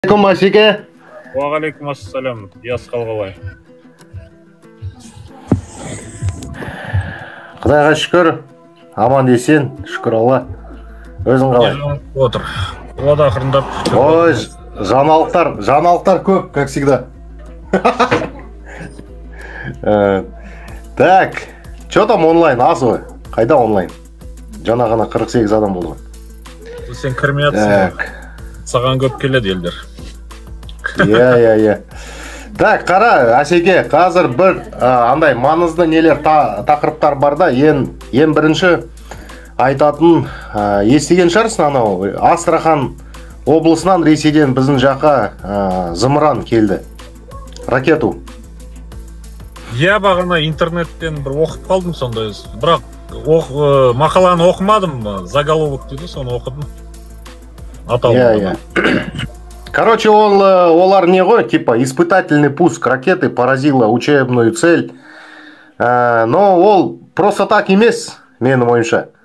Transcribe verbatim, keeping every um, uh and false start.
Алейкум, Асеке. Уағалейкум ассалам, яс қалғалай. Құдайға шүкір, аман есен, шүкір Алла. Өзің қалай? Отыр. Ода ақырындап. Ой, жаңалықтар, жаңалықтар көп, как всегда. Так, что там онлайн, аз ғой? Қайда онлайн? Жаңа ғана қырық сегіз адам болды. Сен кірмей атсың. Саған көп келеді елдер. Иә, иә, иә. Так, қара, Асеке, қазір бір андай маңызды нелер тақырыптар бар да, ең бірінші айтатын, естіген шығарсың анау, Астрахан облысынан Ресейден біздің жаққа зымыран келді, ракету. Иә, бағана интернеттен бір оқып қалдым сондай, бірақ мақаланы оқымадым, заголовок дейді, соны оқыдым. Иә, иә. Короче, ол, олар не ғой, типа, испытательный пуск ракеты поразила учебную цель. Но ол просто так емес, менің ойымша.